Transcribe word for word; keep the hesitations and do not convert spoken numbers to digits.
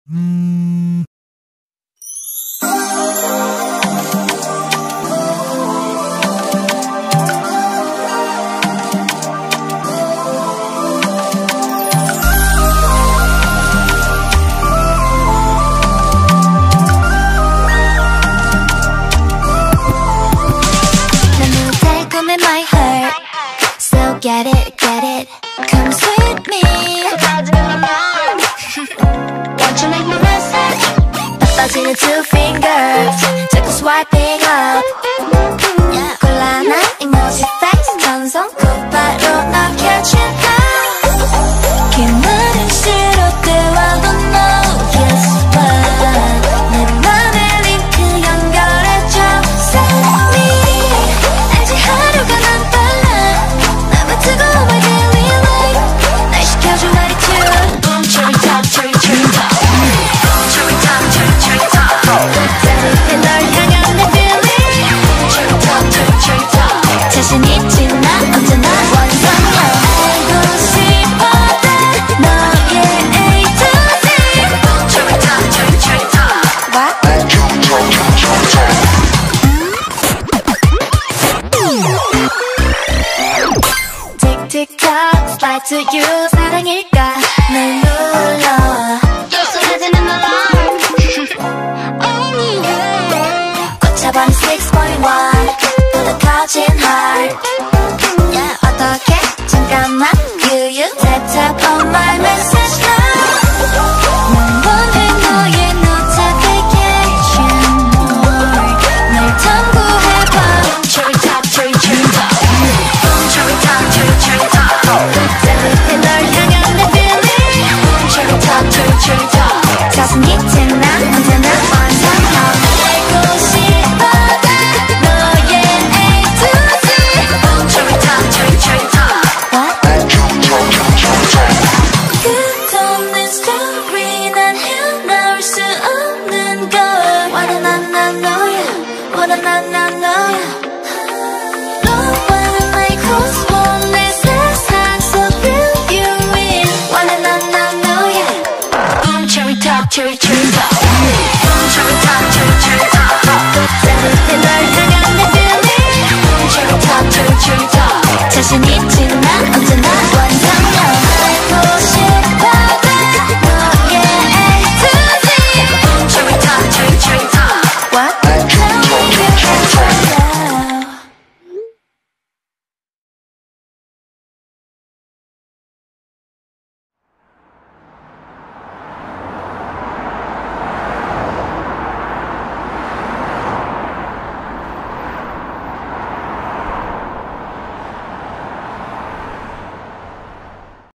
Get it, get it, come sweet me. Won't you make me message? 빠빠지는 two fingers, 자꾸 swiping up. 곤란한 emoji face, 전송 곧바로 너 catch it up. 기분은 싫어 때와도 no, guess what? 내 맘에 링크 연결해줘. Send me, 알지 하루가 난 빨라. 뜨고 my daily life 날 시켜줘 말이 too. Boom cherry top cherry cherry top. Boom cherry top cherry cherry top. 따뜻해 널 향한 내 feeling. Boom cherry top cherry cherry top. 자신 있지 난 언제나 완성형. 알고 싶어도 너의 A to Z. Boom cherry top cherry cherry top. What? 틱틱톡 slide to you 사랑일까 날 눌러 또 쏟아지는 alarm. Oh yeah. 꽂혀버린 six point one 보다 커진 heart. Yeah. 어떻게 잠깐만 you you tap tap on my message now. 난 원해 너의 notification more. 날 탐구해봐. Cherry top cherry cherry top. Cherry top, cherry cherry top. 따뜻해 널 향한 내 feeling. Cherry top, cherry cherry top. 자신 있지 난 언제나 완성형. 알고 싶어도 너의 A to Z. Cherry top, cherry cherry top. What? 끝없는 story 난 헤어나올 수 없는 걸. 원해 난 난 너야. 원해 난 난 너야. 내 세상 속 뷰티인 원해 난 난 너야. Boom cherry top cherry cherry top. Boom cherry top cherry cherry top. 따뜻해 널 향한 내 feeling. Boom cherry top cherry cherry top. 자신 있지 난